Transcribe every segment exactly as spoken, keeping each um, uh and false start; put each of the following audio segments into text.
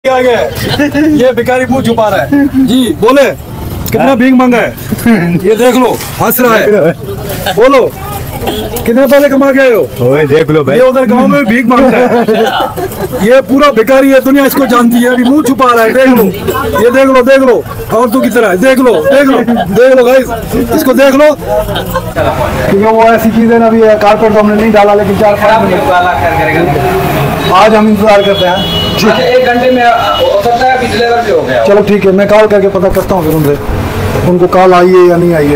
आ गया ये भिखारी मुंह छुपा रहा है जी। बोले कितना भीख मांगा है, ये देख लो हंस रहा है। बोलो कितने पैसे कमा के आए हो, देख लो भाई। ये उधर गांव में भीख मांगता है, ये पूरा भिखारी है, दुनिया इसको जानती है। अभी मुंह छुपा रहा है, देख लो, ये देख लो देख लो और तू की तरह देख लो देख लो देख लो गाइस, इसको देख लो। क्योंकि वो ऐसी चीज है ना, अभी कारपेट तो हमने नहीं डाला, लेकिन चार पाँच मिनट आज हम इंतजार करते हैं। ठीक है, एक घंटे में हो सकता है डिलीवर भी हो गया। चलो ठीक है, मैं कॉल करके पता करता हूँ फिर उनसे, उनको कॉल आई है या नहीं आई है।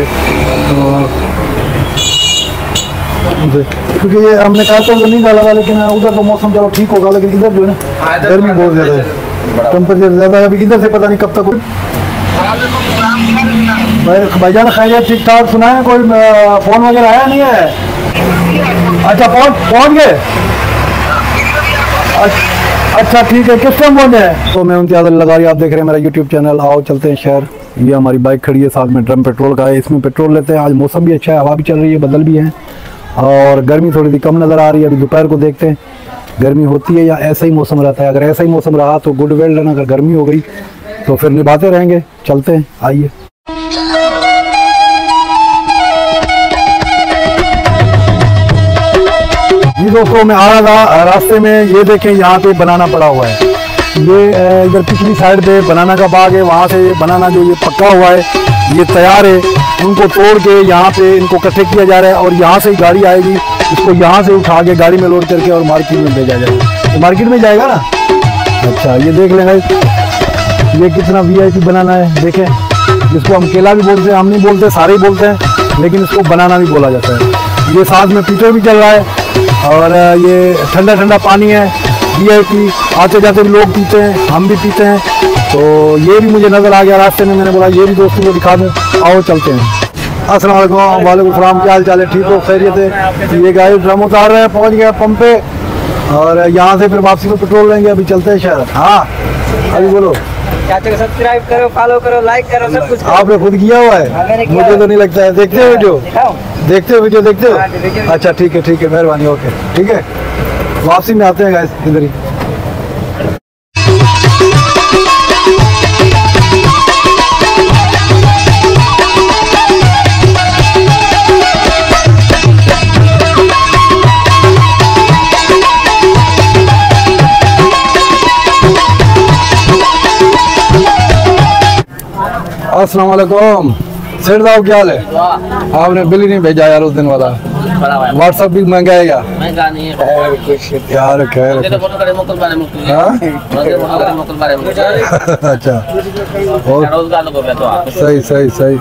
क्योंकि ये हमने कारपेट तो नहीं डाला था, लेकिन उधर तो मौसम चलो ठीक होगा, लेकिन इधर जो है ना गर्मी बहुत ज़्यादा है, टेम्परेचर ज़्यादा है। अभी इधर से पता नहीं कब तक। भाई भाईजान खैरियत, ठीक ठाक सुना है, कोई फ़ोन वगैरह आया नहीं है? अच्छा पहुँच पहुँच गए, अच्छा ठीक है, किस टाइम पहुँचे हैं? तो मैं इम्तियाज़ लगारी, आप देख रहे हैं मेरा यूट्यूब चैनल। आओ चलते हैं शहर। ये हमारी बाइक खड़ी है, साथ में ड्रम पेट्रोल का है, इसमें पेट्रोल लेते हैं। आज मौसम भी अच्छा है, हवा भी चल रही है, बदल भी है और गर्मी थोड़ी सी कम नज़र आ रही है। अभी दोपहर को देखते हैं गर्मी होती है या ऐसा ही मौसम रहता है। अगर ऐसा ही मौसम रहा तो गुड वेल रन, अगर गर्मी हो गई तो फिर निभाते रहेंगे। चलते हैं, आइए। जी दोस्तों, मैं आ रहा था रास्ते में, ये देखें यहाँ पे बनाना पड़ा हुआ है। ये इधर पिछली साइड पे बनाना का बाग है, वहाँ से बनाना जो ये पक्का हुआ है, ये तैयार है। उनको तोड़ के यहाँ पे इनको इकट्ठे किया जा रहा है और यहाँ से गाड़ी आएगी, इसको यहाँ से उठा के गाड़ी में लोड करके और मार्केट में भेजा जाएगा। तो मार्केट में जाएगा ना। अच्छा ये देख लेंगे, ये कितना वी आई पी बनाना है। देखें, जिसको हम केला भी बोलते हैं, हम नहीं बोलते, सारे ही बोलते हैं, लेकिन इसको बनाना भी बोला जाता है। ये साथ में पीटर भी चल रहा है और ये ठंडा ठंडा पानी है, वी आई पी आते जाते भी लोग पीते हैं, हम भी पीते हैं। तो ये भी मुझे नज़र आ गया रास्ते में, मैंने बोला ये भी दोस्तों को दिखा दूँ। आओ चलते हैं। अस्सलाम वालेकुम। वालेकुम सलाम, क्या हाल चाल है? ठीक हो, खैरियत है? ये गाड़ी ड्रम उतार रहे हैं, पहुँच गया पंप पे और यहाँ से फिर वापसी में पेट्रोल लेंगे। अभी चलते हैं शहर। हाँ अभी बोलो। सब्सक्राइब करो, फॉलो करो, लाइक करो, सब कुछ आपने खुद किया हुआ है? मुझे तो नहीं लगता है। देखते हो वीडियो? देखते हो वीडियो? देखते हो? अच्छा ठीक है ठीक है, मेहरबानी, ओके ठीक है। वापसी में आते हैं गाइस इधर ही। अस्सलाम वालेकुम। सेठ साहब क्या हाल है? आपने बिल ही नहीं भेजा यार उस दिन वाला। व्हाट्सएप भी महंगा है क्या? महंगा नहीं है यार, खैर अच्छा सही सही सही।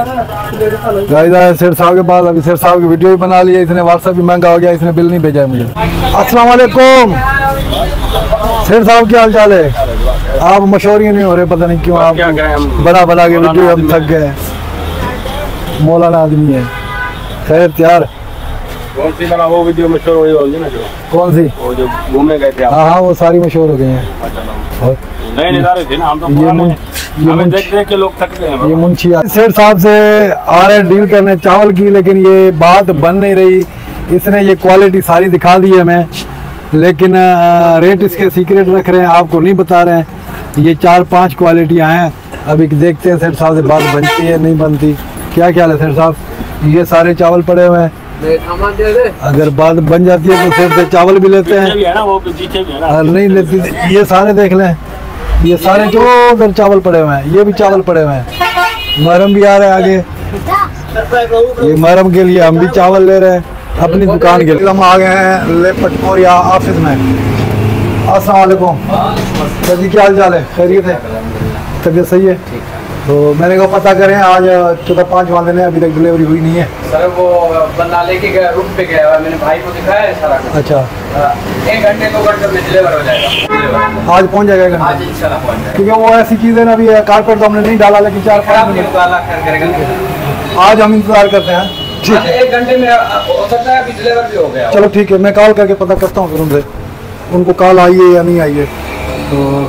सेठ साहब के पास अभी सेठ साहब की वीडियो भी बना ली है इसने, व्हाट्सएप भी महंगा हो गया, इसने बिल नहीं भेजा है मुझे। अस्सलाम वालेकुम सेठ साहब, क्या हाल चाल है? आप मशहूर ही नहीं हो रहे, पता नहीं क्यों। आप बना बना के वीडियो हम थक गए, मौलाना आदमी है। खैर यार, कौन सी बना वो वीडियो मशहूर हुई होगी ना? जो कौन सी? वो जो घूमने गए थे। हाँ हाँ, वो सारी मशहूर हो गई हैं। नए नज़ारे थे ना, हम तो ये देख देख के लोग थक गए हैं। ये मुंशी सेठ साहब से आ रहे डील करने चावल की, लेकिन ये बात बन नहीं रही। इसने ये क्वालिटी सारी दिखा दी है मैं, लेकिन रेट इसके सीक्रेट रख रहे हैं, आपको नहीं बता रहे हैं। ये चार पांच क्वालिटियाँ हैं, अभी देखते हैं सेठ साहब से बात बनती है नहीं बनती। क्या ख्याल है सेठ साहब? ये सारे चावल पड़े हुए हैं, अगर बात बन जाती है तो सेठ से चावल भी लेते हैं और नहीं लेती ये सारे देख लें। ये सारे जो उधर चावल पड़े हुए हैं, ये भी चावल पड़े हुए हैं। महरम भी आ रहे हैं आगे, ये महरम के लिए हम भी चावल ले रहे हैं अपनी दुकान के लिए। हम आ गए हैं लेपटमोरिया ऑफिस में। अस्सलाम वालेकुम सर जी, क्या हाल चाल है? खैरियत है? तबीयत सही है? तो मैंने कहा पता करें, आज चौदह पाँच वाले ने अभी तक डिलीवरी हुई नहीं है। सर वो बंदा लेके गया, रूट पे गया, मैंने भाई को दिखाया है सारा। अच्छा, एक घंटे दो घंटे में डिलीवर हो जाएगा। आज पहुंच जाएगा? आज इंशाल्लाह पहुंच जाएगा। क्योंकि वो ऐसी चीज़ है ना, अभी कारपेट तो हमने नहीं डाला, लेकिन चार पाँच मिनट आज हम इंतजार करते हैं। ठीक है, एक घंटे में हो सकता है डिलीवर भी हो गया। चलो ठीक है, मैं कॉल करके पता करता हूँ फिर उनसे, उनको कॉल आई है या नहीं आई है। तो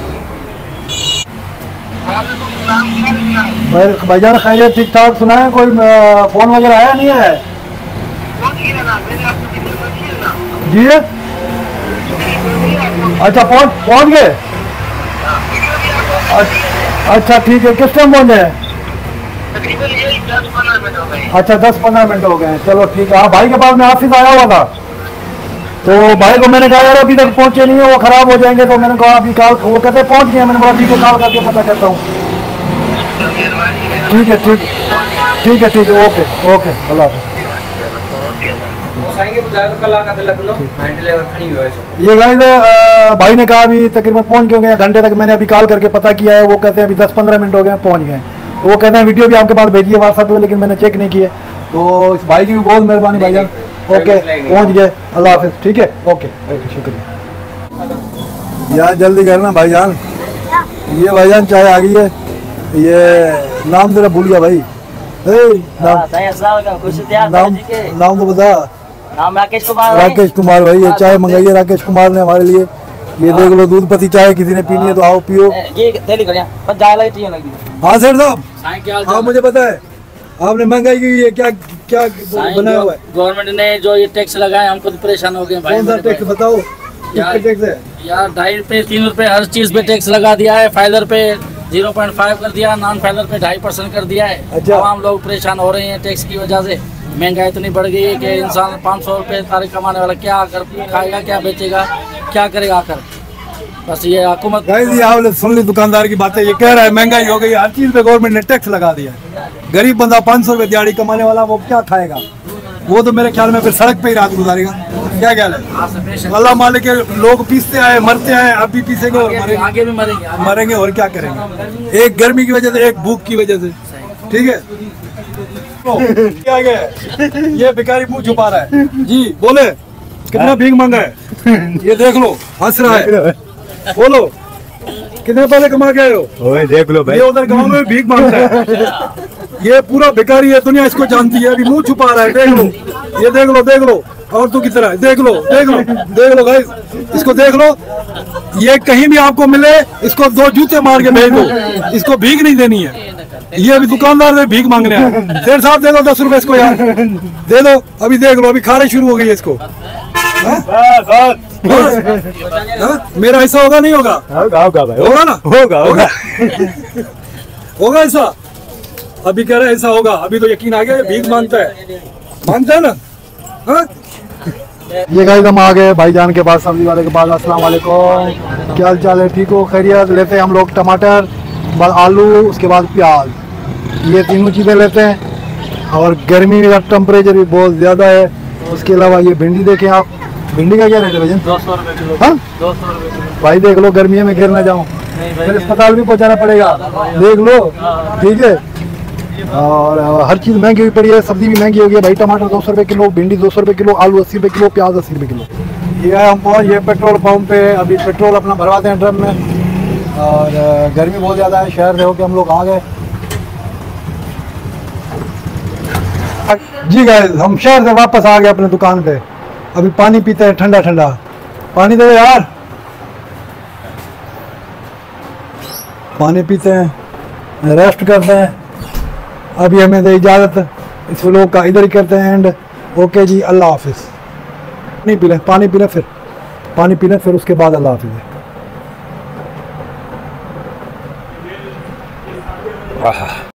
भाईजान खैरियत, ठीक ठाक सुना है, कोई फोन वगैरह आया नहीं है? जी अच्छा, पहुंच पहुंच गए? अच्छा ठीक है, किस टाइम पहुँचे? तकरीबन यही दस पंद्रह मिनट हो गए। अच्छा दस पंद्रह मिनट हो गए, चलो ठीक है। हाँ भाई के पास मैं ऑफिस आया हुआ था, तो भाई को मैंने कहा यार अभी तक पहुंचे नहीं है, वो खराब हो जाएंगे, तो मैंने कहा अभी कॉल, वो कहते पहुंच गए। मैंने बोला ठीक है, कॉल करके पता करता हूँ। ठीक है ठीक ठीक है ठीक है, ओके ओके, अल्लाह हाफ़िज़। ये गाइस भाई ने कहा अभी तकरीबन पहुंच गए होंगे घंटे तक। मैंने अभी कॉल करके पता किया है, वो कहते हैं अभी दस पंद्रह मिनट हो गए पहुंच गए। वो कहते हैं वीडियो भी आपके पास भेजिए व्हाट्सएप पे, लेकिन मैंने चेक नहीं किया। तो इस भाई की भी बहुत मेहरबानी भाईजान। ओके पहुंच गए, अल्लाह हाफिज़। ठीक है, ओके ओके, शुक्रिया यार, जल्दी करना भाईजान। ये भाईजान चाय आ गई है। ये नाम तेरा भूल गया भाई, नाम नाम नाम तो बता। नाम राकेश कुमार। राकेश कुमार भाई, ये चाय मंगाई है राकेश कुमार ने हमारे लिए। ये देख लो, दूध पत्ती चाय किसी ने पीनी है तो आओ पियो। ये तेली करिया पर जाए लगी चाहिए लगी। हाँ सर साहब, हाँ मुझे पता है आपने महंगाई की ये क्या क्या बनाया हुआ है। गवर्नमेंट ने जो ये टैक्स लगाए हम खुद परेशान हो गए भाई। कौन सा टैक्स बताओ? यार, टैक्स है यार ढाई रुपए तीन रुपए हर चीज पे टैक्स लगा दिया है। फाइलर पे जीरो पॉइंट फाइव कर दिया, नॉन फाइलर पे ढाई परसेंट कर दिया है। अच्छा। आम लोग परेशान हो रहे हैं टैक्स की वजह से। महंगाई इतनी बढ़ गई है कि इंसान पाँच सौ रुपये सारे कमाने वाला क्या कर खाएगा, क्या बेचेगा, क्या करेगा आकर। बस ये हुकूमत ये आपने सुन ली दुकानदार की बातें। ये कह रहा है महंगाई हो गई, हर चीज पे गवर्नमेंट ने टैक्स लगा दिया। गरीब बंदा पाँच सौ रुपये दिहाड़ी कमाने वाला वो क्या खाएगा? वो तो मेरे ख्याल में फिर सड़क पे ही रात गुजारेगा। क्या ख्याल है? अल्लाह मालिक के लोग पीसते आए, मरते आए, अब भी पीसेंगे और मरेंगे, आगे भी मरेंगे मरेंगे और क्या करेंगे? एक गर्मी की वजह से, एक भूख की वजह से। ठीक है, क्या गया? ये भिखारी मुंह छुपा रहा है जी। बोले कितना भीख मांगा है? ये देख लो, हंस रहा है। बोलो कितने पैसे कमा के आए हो? ओए देख लो भाई, ये उधर गांव में भीख मांगता है। ये पूरा भिखारी है, दुनिया इसको जानती है। अभी मुंह छुपा रहा है, देख लो, ये देख लो, देख लो। और तू कितना है? देख लो, देख लो, देख लो गाइस, इसको देख लो। ये कहीं भी आपको मिले, इसको दो जूते मार के भेज दो, इसको भीख नहीं देनी है। ये अभी दुकानदार से भीख मांग रहे हैं। शेर साहब दे दो दस रुपए इसको यार, दे दो। अभी देख लो, अभी खारे शुरू हो गई है इसको। हाँ? हाँ? मेरा ऐसा होगा नहीं होगा? होगा होगा भाई, होगा ना? होगा होगा होगा ऐसा। अभी कह रहे हैं ऐसा होगा। अभी तो यकीन आ गया, ये भीख मांगता है, मांगता है ना। हाँ? ये गाइस हम आ गए भाईजान के पास, सब्जी वाले के पास। अस्सलाम वालेकुम, क्या हाल चाल है? ठीक हो? खैरियत? लेते हैं हम लोग टमाटर, बाद आलू, उसके बाद प्याज, ये तीनों चीज़ें लेते हैं। और गर्मी का टेम्परेचर भी बहुत ज़्यादा है। उसके अलावा ये भिंडी देखें आप, भिंडी का क्या रेट है भैया? दो सौ रुपए किलो। हाँ दो सौ रुपए किलो भाई, देख लो गर्मी में गिर ना जाऊँ, फिर अस्पताल भी पहुँचाना पड़ेगा। देख लो, ठीक है। और हर चीज़ महंगी हुई पड़ी है, सब्जी भी महंगी हो गई है भाई। टमाटर दो सौ रुपये किलो, भिंडी दो सौ रुपये किलो, आलू अस्सी रुपये किलो, प्याज अस्सी रुपये किलो। ये है हम पहुँच ये पेट्रोल पंप पे। अभी पेट्रोल अपना भरवाते हैं ड्रम में। और गर्मी बहुत ज़्यादा है, शहर से होकर हम लोग आ गए जी। गाइस हम शहर से वापस आ गए अपने दुकान पे। अभी पानी पीते हैं, ठंडा ठंडा पानी दे दो यार। पानी पीते हैं, रेस्ट करते हैं। अभी हमें दे इजाज़त, इस व्लॉग का इधर ही करते हैं एंड। ओके जी, अल्लाह हाफिज़। नहीं पी लें, पानी पी लें, फिर पानी पी लें, फिर उसके बाद अल्लाह हाफिज़।